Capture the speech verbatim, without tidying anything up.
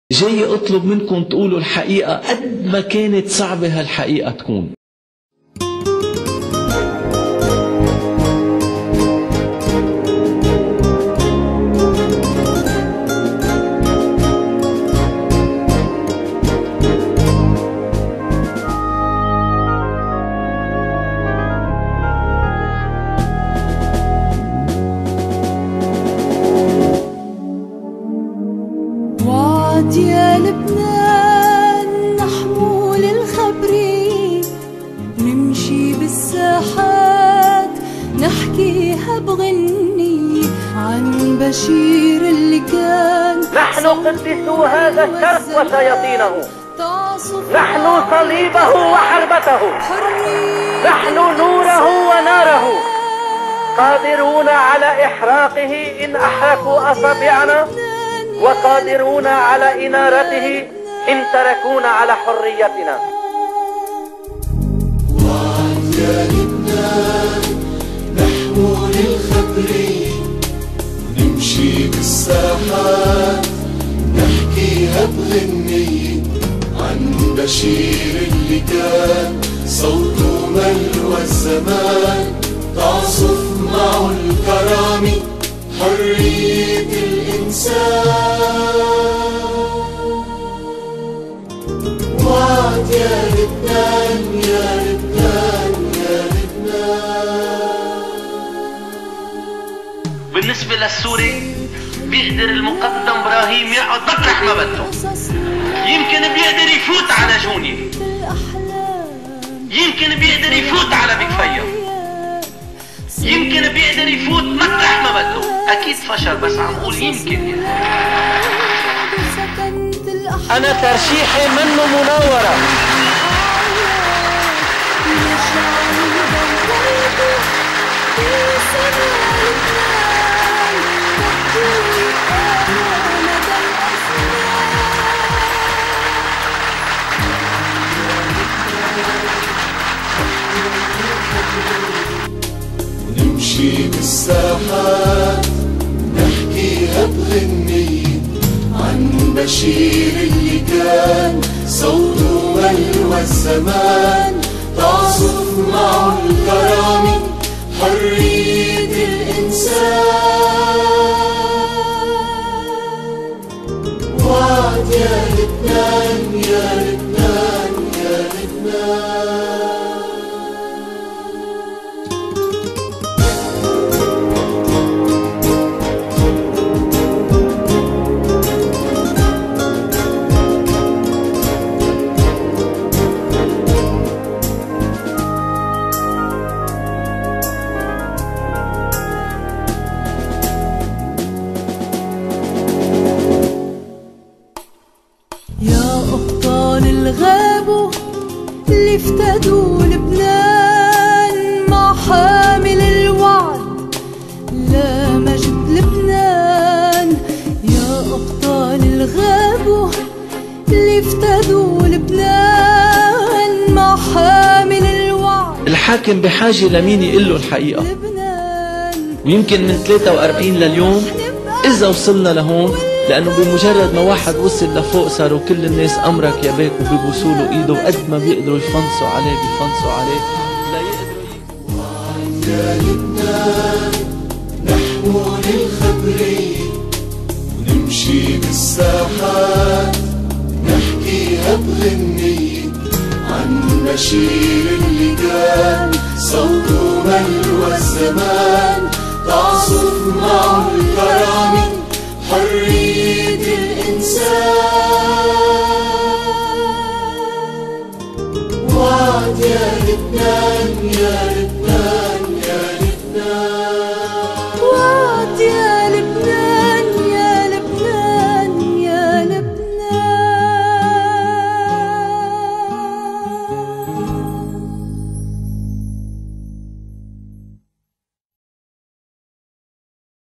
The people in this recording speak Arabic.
جاي اطلب منكم تقولوا الحقيقة قد ما كانت صعبة هالحقيقة تكون. وعد يا لبنان نحمول الخبري ونمشي بالساحات نحكيها بغني عن بشير اللي كان. نحن قدسوا هذا الشرق وشياطينه، نحن صليبه وحربته، نحن نوره وناره، قادرون على إحراقه إن أحرقوا أصابعنا، وقادرون على إنارته إن تركونا على حريتنا. وعد يا لبنان نحمل الخبر ونمشي بالساحات نحكيها بغنية عن بشير اللي كان صوته ملوى الزمان، تعصف معه الكرامة حرية الإنسان. وعد يا لبنان يا لبنان يا لبنان. بالنسبة للسوري بيقدر المقدم إبراهيم يقعد مطرح ما بده، يمكن بيقدر يفوت على جوني، يمكن بيقدر يفوت على بكفية، يمكن بيقدر يفوت مطرح ما بده. أكيد فشل بس عم قول يمكن. أنا ترشيحي منه منورة. ونمشي بالساحات نحكيها بغنية عن بشير اللي كان صوته ملوى الزمان، تعصف معه الكرامة حرية الإنسان. وعد يا لبنان يا لبنان يا لبنان. يا أبطال الغابوا اللي افتدوا لبنان مع حامل الوعد لمجد لبنان. يا أبطال الغابوا اللي افتدوا لبنان مع حامل الوعد. الحاكم بحاجة لمين يقول له الحقيقة، ويمكن من ثلاثة وأربعين لليوم إذا وصلنا لهون، لأنه بمجرد ما واحد وصل لفوق صاروا كل الناس أمرك يا باك وبيبوسوا له إيده، وقد ما بيقدروا يفنصوا عليه بيفنصوا عليه لا يقدروا. وعد يا لبنان نحمل الخبرية ونمشي بالساحات نحكيها بغنية عن بشير اللي كان صوته ملوى الزمان، تعصف معه الكرامة حرية الإنسان. وعد يا لبنان يا لبنان.